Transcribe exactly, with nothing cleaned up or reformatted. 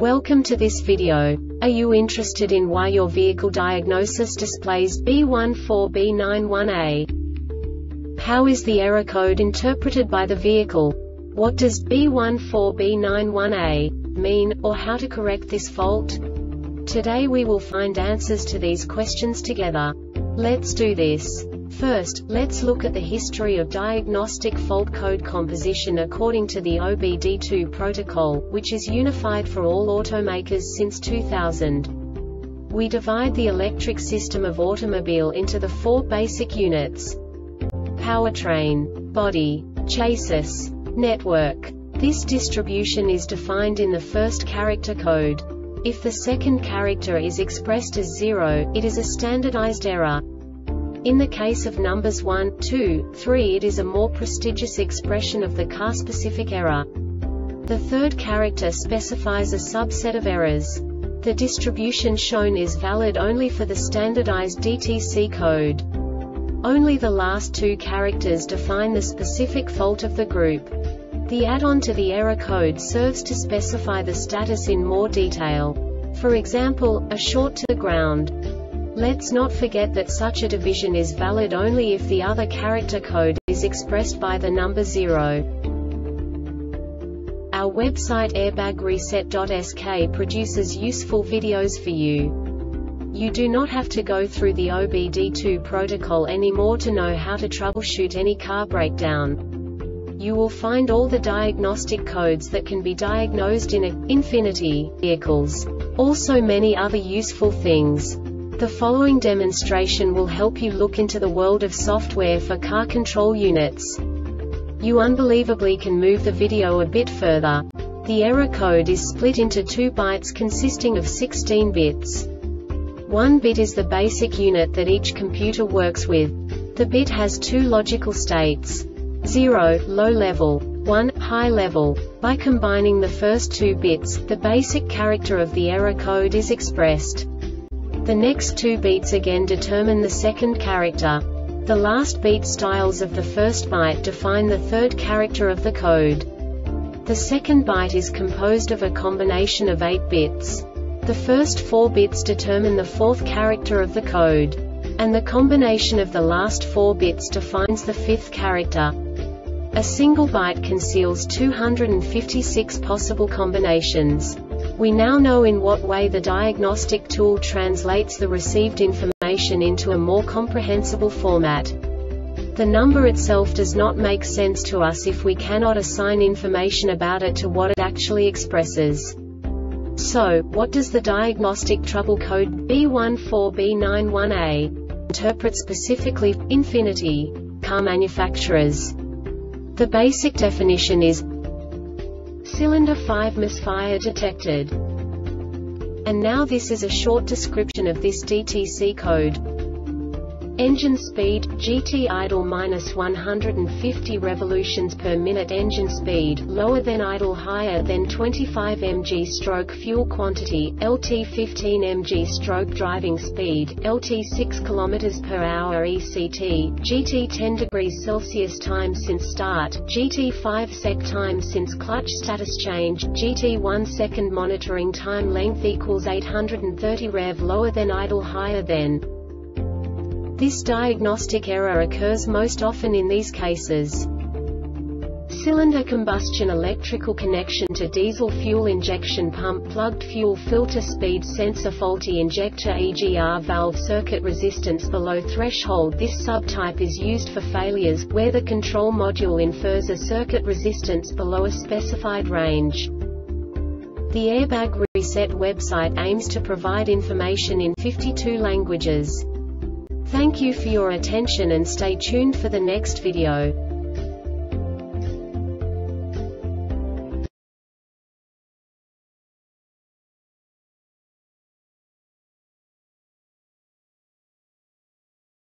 Welcome to this video. Are you interested in why your vehicle diagnosis displays B one four B nine one A? How is the error code interpreted by the vehicle? What does B one four B nine one A mean, or how to correct this fault? Today we will find answers to these questions together. Let's do this. First, let's look at the history of diagnostic fault code composition according to the O B D two protocol, which is unified for all automakers since two thousand. We divide the electric system of automobile into the four basic units: powertrain, body, chassis, network. This distribution is defined in the first character code. If the second character is expressed as zero, it is a standardized error. In the case of numbers one, two, three, it is a more prestigious expression of the car-specific error. The third character specifies a subset of errors. The distribution shown is valid only for the standardized D T C code. Only the last two characters define the specific fault of the group. The add-on to the error code serves to specify the status in more detail. For example, a short to the ground. Let's not forget that such a division is valid only if the other character code is expressed by the number zero. Our website airbag reset dot S K produces useful videos for you. You do not have to go through the O B D two protocol anymore to know how to troubleshoot any car breakdown. You will find all the diagnostic codes that can be diagnosed in a Infiniti vehicles. Also many other useful things. The following demonstration will help you look into the world of software for car control units. You unbelievably can move the video a bit further. The error code is split into two bytes consisting of sixteen bits. One bit is the basic unit that each computer works with. The bit has two logical states: zero, low level, one, high level. By combining the first two bits, the basic character of the error code is expressed. The next two beats again determine the second character. The last beat styles of the first byte define the third character of the code. The second byte is composed of a combination of eight bits. The first four bits determine the fourth character of the code. And the combination of the last four bits defines the fifth character. A single byte conceals two hundred fifty-six possible combinations. We now know in what way the diagnostic tool translates the received information into a more comprehensible format. The number itself does not make sense to us if we cannot assign information about it to what it actually expresses. So, what does the diagnostic trouble code B one four B nine one A interpret specifically for Infiniti car manufacturers? The basic definition is cylinder five misfire detected. And now this is a short description of this D T C code. Engine speed, G T idle minus one hundred fifty revolutions per minute. Engine speed, lower than idle, higher than twenty-five meters stroke. Fuel quantity, L T fifteen meters stroke. Driving speed, L T six kilometers per hour. E C T, G T ten degrees Celsius. Time since start, G T five sec. Time since clutch. Status change, G T one second. Monitoring time length equals eight hundred thirty rev. Lower than idle, higher than. This diagnostic error occurs most often in these cases: cylinder combustion, electrical connection to diesel fuel injection pump, plugged fuel filter, speed sensor faulty, injector E G R valve, circuit resistance below threshold. This subtype is used for failures where the control module infers a circuit resistance below a specified range. The Airbag Reset website aims to provide information in fifty-two languages. Thank you for your attention and stay tuned for the next video.